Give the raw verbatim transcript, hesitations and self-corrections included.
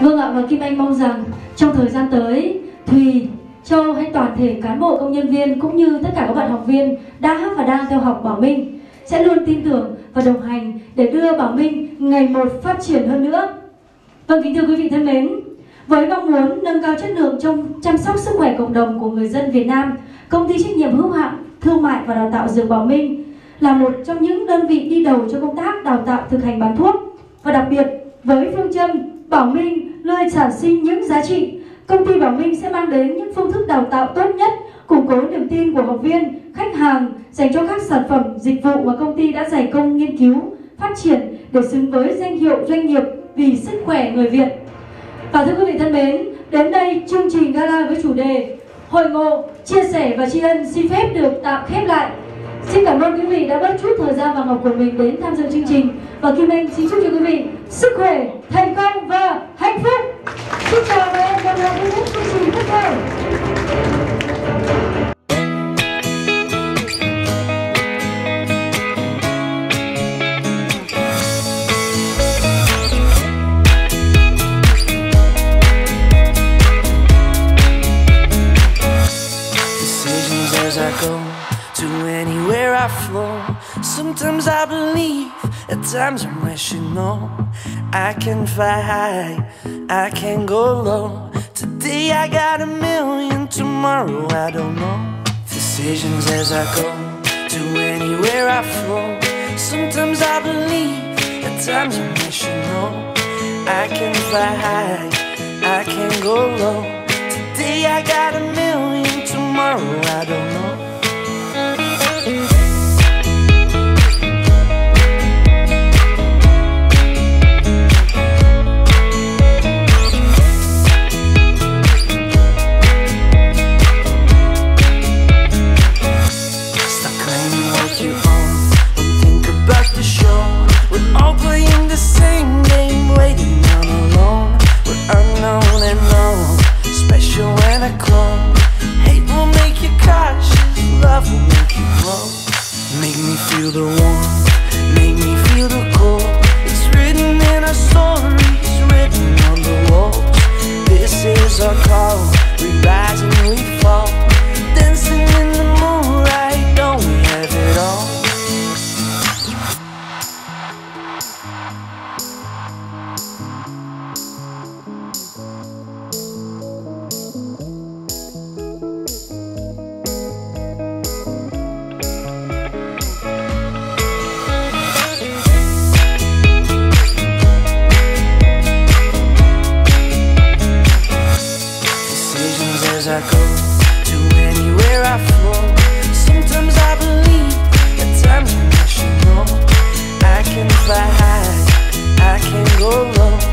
Vâng ạ, và Kim Anh mong rằng trong thời gian tới, Thùy, Châu hay toàn thể cán bộ công nhân viên cũng như tất cả các bạn học viên đã và đang theo học Bảo Minh sẽ luôn tin tưởng và đồng hành để đưa Bảo Minh ngày một phát triển hơn nữa. Vâng, kính thưa quý vị thân mến, với mong muốn nâng cao chất lượng trong chăm sóc sức khỏe cộng đồng của người dân Việt Nam, Công ty trách nhiệm hữu hạn thương mại và đào tạo dược Bảo Minh là một trong những đơn vị đi đầu cho công tác đào tạo thực hành bán thuốc. Và đặc biệt với phương châm Bảo Minh luôn sản sinh những giá trị, công ty Bảo Minh sẽ mang đến những phương thức đào tạo tốt nhất, củng cố niềm tin của học viên, khách hàng dành cho các sản phẩm, dịch vụ mà công ty đã dày công nghiên cứu, phát triển để xứng với danh hiệu doanh nghiệp vì sức khỏe người Việt. Và thưa quý vị thân mến, đến đây chương trình gala với chủ đề Hội ngộ, chia sẻ và tri ân xin phép được tạm khép lại. Xin cảm ơn quý vị đã bớt chút thời gian vàng ngọc của mình đến tham dự chương trình. Và Kim Anh xin chúc cho quý vị sức khỏe, thành công và hạnh phúc. Xin chào và hẹn gặp lại quý vị chương trình tiếp theo. To anywhere I flow, sometimes I believe, at times I'm rational. I can fly high, I can go low. Today I got a million, tomorrow I don't know. Decisions as I go, to anywhere I flow. Sometimes I believe, at times I'm rational. I can fly high, I can go low. Today I got a million, tomorrow I don't know. Make me feel the warmth, make me feel the cold. It's written in our stories, written on the walls. This is our call, we rise and we fall. Dancing in the moonlight, don't we have it all? As I go, to anywhere I flow. Sometimes I believe, at times I'm rational. I can fly high, I can go low.